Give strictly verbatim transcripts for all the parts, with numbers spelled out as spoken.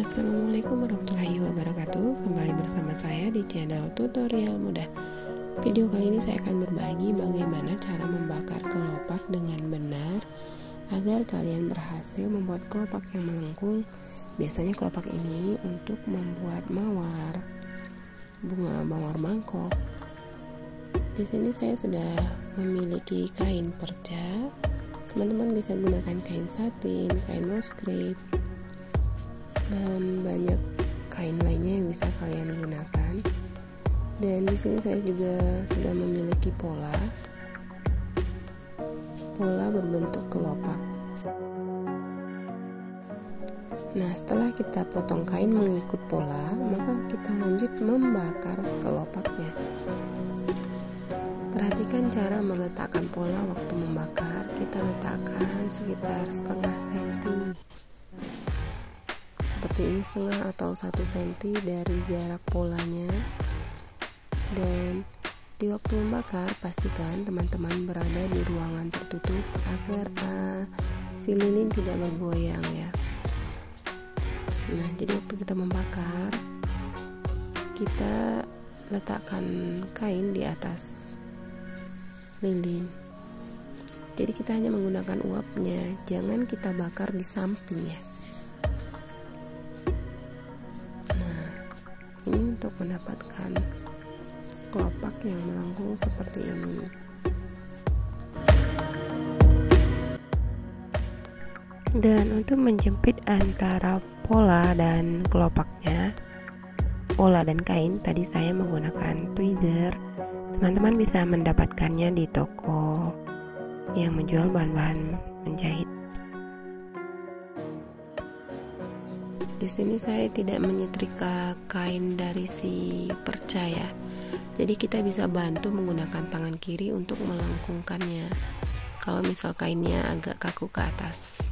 Assalamualaikum warahmatullahi wabarakatuh. Kembali bersama saya di channel Tutorial Mudah. Video kali ini saya akan berbagi bagaimana cara membakar kelopak dengan benar agar kalian berhasil membuat kelopak yang melengkung. Biasanya kelopak ini untuk membuat mawar, bunga mawar mangkok. Di sini saya sudah memiliki kain perca. Teman-teman bisa gunakan kain satin, kain moskrip, dan banyak kain lainnya yang bisa kalian gunakan. Dan di sini saya juga sudah memiliki pola, pola berbentuk kelopak. Nah, setelah kita potong kain mengikut pola, maka kita lanjut membakar kelopaknya. Perhatikan cara meletakkan pola waktu membakar. Kita letakkan sekitar setengah senti. Seperti ini, setengah atau satu senti dari jarak polanya. Dan di waktu membakar pastikan teman-teman berada di ruangan tertutup agar uh, si lilin tidak bergoyang ya. Nah, jadi waktu kita membakar, kita letakkan kain di atas lilin. Jadi kita hanya menggunakan uapnya, jangan kita bakar di sampingnya. Nah, ini untuk mendapatkan kelopak yang melengkung seperti ini. Dan untuk menjepit antara pola dan kelopaknya, pola dan kain, tadi saya menggunakan tweezer. Teman-teman bisa mendapatkannya di toko yang menjual bahan-bahan menjahit. Di sini saya tidak menyetrika kain dari si perca ya. Jadi kita bisa bantu menggunakan tangan kiri untuk melengkungkannya. Kalau misal kainnya agak kaku ke atas.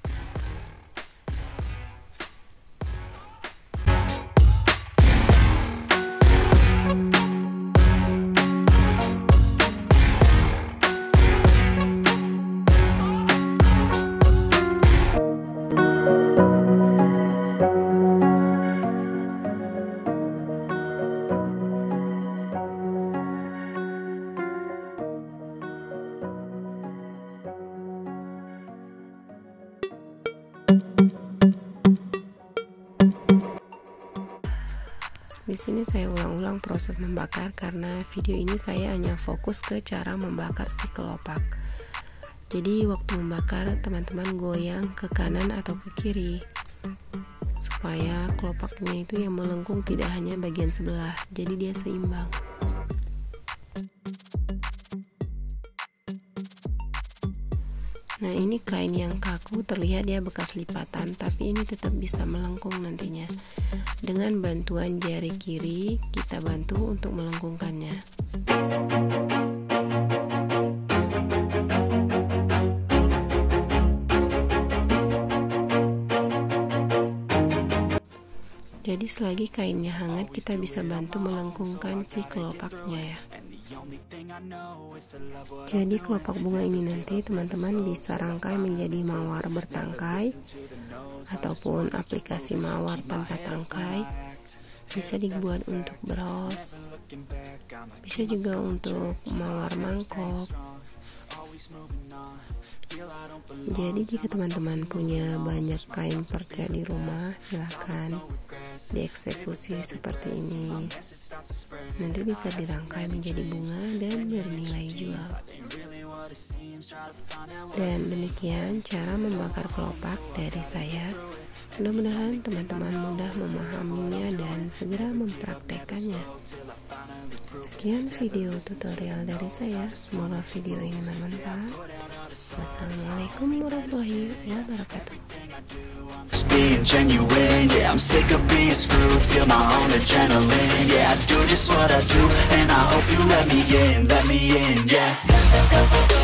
Di sini saya ulang-ulang proses membakar karena video ini saya hanya fokus ke cara membakar si kelopak. Jadi waktu membakar teman-teman goyang ke kanan atau ke kiri supaya kelopaknya itu yang melengkung tidak hanya bagian sebelah, jadi dia seimbang. Nah, ini kain yang kaku terlihat ya bekas lipatan, tapi ini tetap bisa melengkung nantinya. Dengan bantuan jari kiri kita bantu untuk melengkungkannya. Jadi selagi kainnya hangat kita bisa bantu melengkungkan si kelopaknya ya. Jadi kelopak bunga ini nanti teman-teman bisa rangkai menjadi mawar bertangkai ataupun aplikasi mawar tanpa tangkai. Bisa dibuat untuk bros, bisa juga untuk mawar mangkok. Jadi jika teman-teman punya banyak kain perca di rumah, silahkan dieksekusi seperti ini. Nanti bisa dirangkai menjadi bunga dan bernilai jual. Dan demikian cara membakar kelopak dari saya. Mudah-mudahan teman-teman mudah memahaminya dan segera mempraktekannya. Sekian video tutorial dari saya. Semoga video ini bermanfaat. Wassalamualaikum warahmatullahi wabarakatuh. Just being genuine, yeah, I'm sick of being screwed. Feel my own adrenaline, yeah, I do just what I do, and I hope you let me in, let me in, yeah.